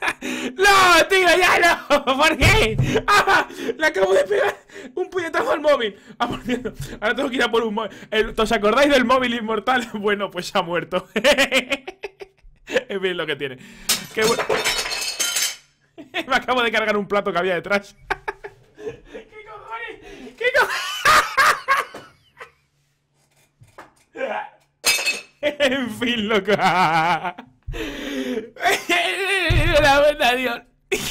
¡No, tío, ya no! ¿Por qué? ¡Ah! Le acabo de pegar un puñetazo al móvil. Ah, por cierto, ahora tengo que ir a por un móvil. ¿Os acordáis del móvil inmortal? Bueno, pues ha muerto. Es bien lo que tiene. Qué bueno. Me acabo de cargar un plato que había detrás. ¿Qué cojones? ¿Qué cojones? En fin, loco. La verdad, Dios.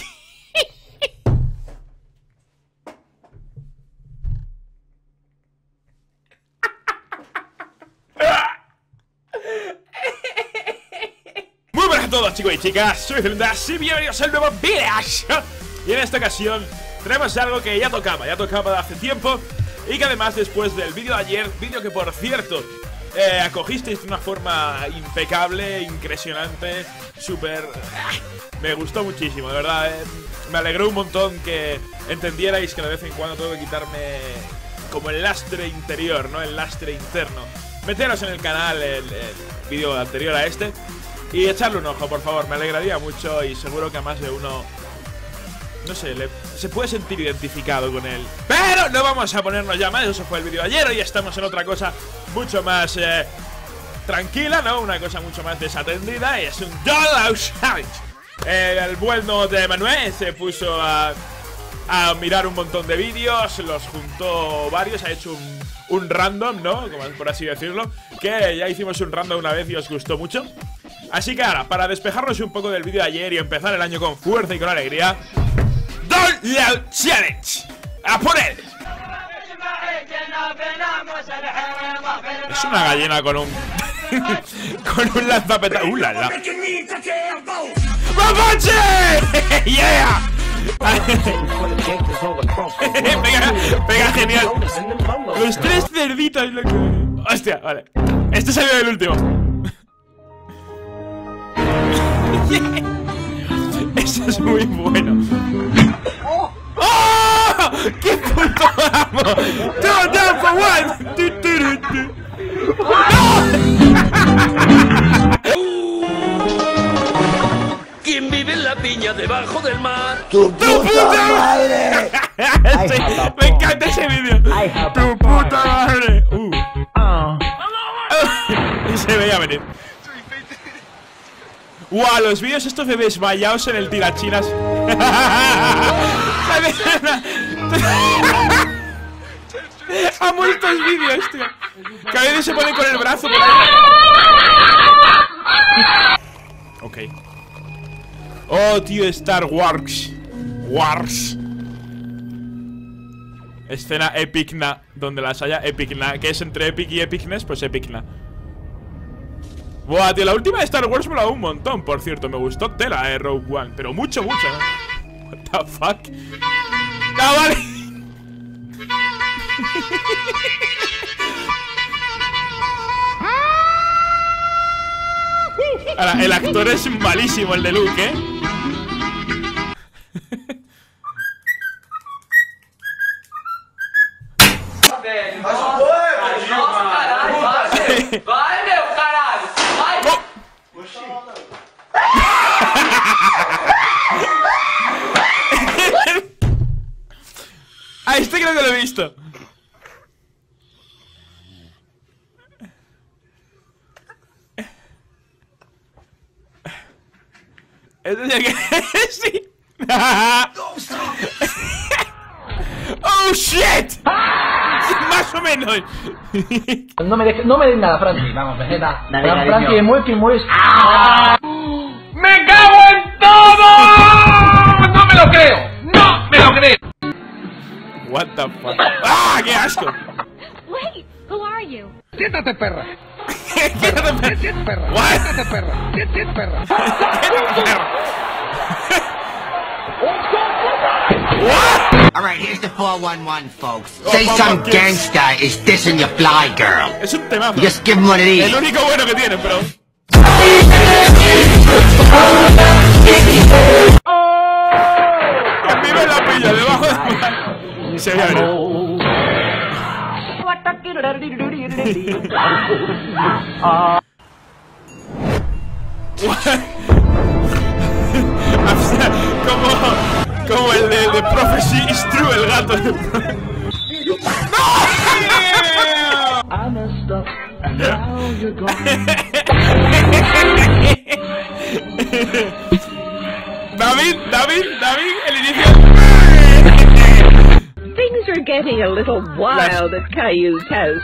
Muy buenas a todos, chicos y chicas. Soy Celendas y bienvenidos al nuevo video. Y en esta ocasión tenemos algo que ya tocaba de hace tiempo. Y que además después del vídeo de ayer, vídeo que por cierto acogisteis de una forma impecable, impresionante, súper... me gustó muchísimo, de verdad. Me alegró un montón que entendierais que de vez en cuando tengo que quitarme como el lastre interior, ¿no? El lastre interno. Meteros en el canal, el vídeo anterior a este, y echarle un ojo, por favor. Me alegraría mucho y seguro que a más de uno, no sé, se puede sentir identificado con él. Pero no vamos a ponernos ya más. Eso fue el vídeo de ayer. Hoy estamos en otra cosa mucho más tranquila, ¿no? Una cosa mucho más desatendida. Y es un Dollhouse Challenge. El bueno de Manuel se puso a mirar un montón de vídeos. Los juntó varios. Ha hecho un random, ¿no? Como por así decirlo. Que ya hicimos un random una vez y os gustó mucho. Así que ahora, para despejarnos un poco del vídeo de ayer y empezar el año con fuerza y con alegría, Dollhouse Challenge. ¡A por él! Es una gallina con un... con un lanzapeta... ¡La! ¡Mapache! ¡Yeah! Pega genial. Los tres cerditos, loco. Hostia, vale. Este salió del último. Eso es muy bueno. ¡Oh! ¡Qué puto amo! ¡Two down for one! ¡No! ¿Quién vive en la piña debajo del mar? ¡Tu puta madre! Sí, me encanta ese vídeo. ¡Tu puta madre! Y se veía venir. ¡Wow! Los vídeos estos de desmayados en el tirachinas. Amo estos vídeos, tío. Que a veces se ponen con el brazo. Ok. Oh, tío, Star Wars. Escena epicna. Donde las haya, epicna. Que es entre epic y epicness, pues epicna. Buah, tío, la última de Star Wars me la un montón, por cierto. Me gustó tela, Rogue One. Pero mucho, ¿no? What the fuck. ¡Ah, vale! Ahora, el actor es malísimo, el de Luke, ¿eh? Ah, este creo que lo he visto. Este es el que... sí. ¡Oh, shit! Más o menos. No me den nada, Frankie. Vamos, vegeta. Frankie es muy... ¡Me cago en todo! ¡No me lo creo! ¡No me lo creo! What the fuck. ¡Ah, qué asco! Wait, who are you? ¡Siéntate, perra! ¡Siéntate, perra! What? ¡Siéntate, perra! ¡Siéntate, perra! What? Alright, here's the 411, folks. Say some gangsta is dissing your fly girl. Es un temazo. Just give him one of these. El único bueno que tiene, pero... ¡En vive la pilla debajo de... Se veía venir. I've The prophecy is true, el gato. David, el inicio. Things are getting a little wild at Caillou's house.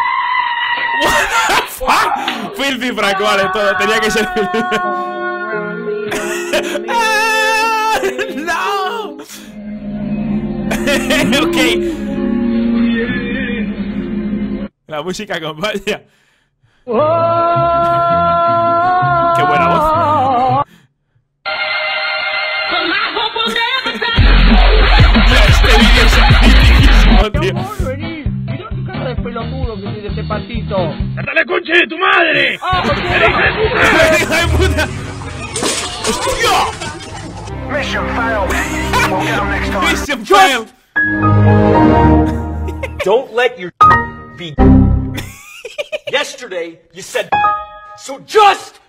Filthy Franco, vale, todo, tenía que ser no. Ok. La música acompaña. Qué buena voz. Este vídeo es antiquísimo, tío. Mira tu cara de pelotudo que tiene ese patito. ¡Dale conche de tu madre! ¡Ah, por ¡Hija de puta! ¡Hostia! Mission failed. We'll get 'em next time. Mission fail. Don't let your be. Yesterday you said so just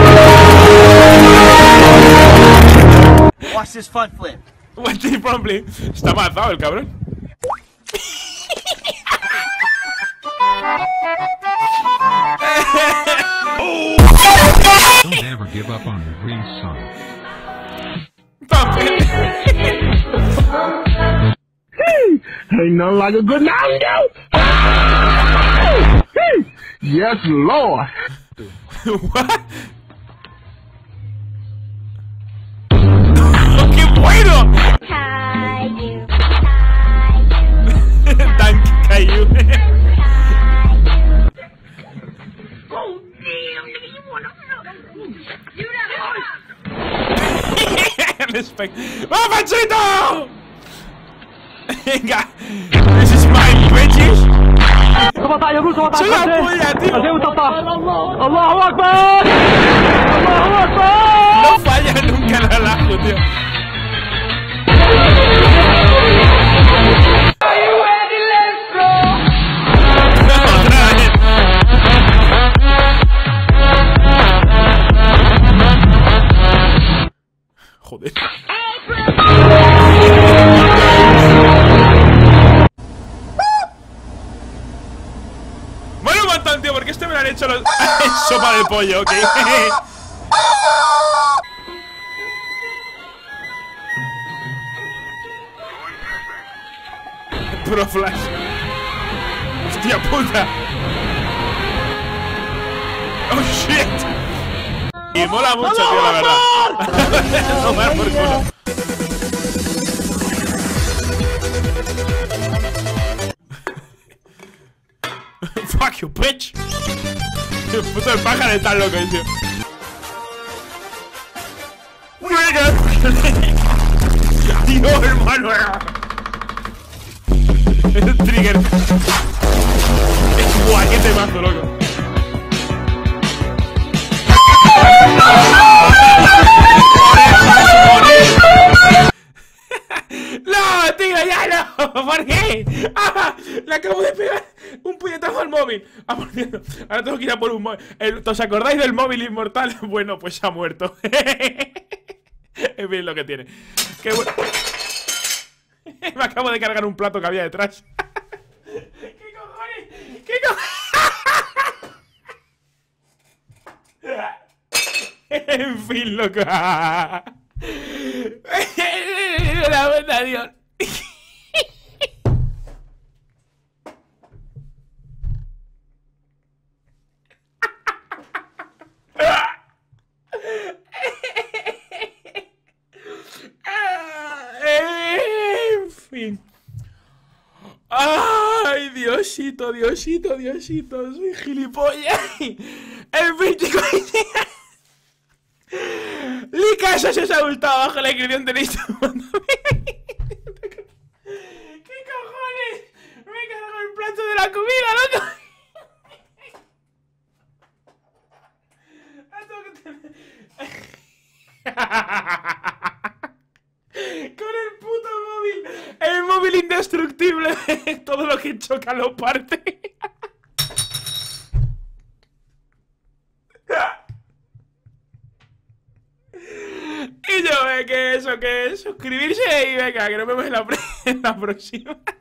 watch this front flip. What's the problem? Está avanzado el cabrón. Don't ever give up on your dreams, son. Ain't nothing like a good night, Yes, Lord. What? ¡Qué bueno! Caillou, Thank Caillou. Respect. ¡Va, Panchito! Venga. This is my bitches. Soy la polla, tío. ¡Allahu Akbar! ¡Allahu Akbar! No falla nunca el relajo, tío. Otra vez. Joder. Bueno, un montón, tío, porque este me lo han hecho los... sopa de pollo, ok. Pro Flash. Hostia puta. Oh shit. Y mola mucho, tío, la verdad. Tomar por culo. Fuck you, bitch. El puto el pájaro está loco, tío. Tío, hermano. El trigger. Guau, qué temazo, loco. No, tío, ya no. ¿Por qué? ¡Ah! Le acabo de pegar un puñetazo al móvil. Ah, por cierto, ahora tengo que ir a por un móvil. ¿Os acordáis del móvil inmortal? Bueno, pues ha muerto. Es bien lo que tiene. Qué bueno. Me acabo de cargar un plato que había detrás. ¿Qué cojones? ¿Qué cojones? En fin, loco. La buena, Dios. En fin. Ay, Diosito, Diosito, Diosito. Soy gilipollas. El 24. Licaso se os ha gustado. Bajo la descripción tenéis un montón. ¿Qué cojones? Me he cargado el plato de la comida, loco. Con el puto móvil. El móvil indestructible. Todo lo que choca lo parte. Y yo, que suscribirse y venga, que nos vemos en la próxima.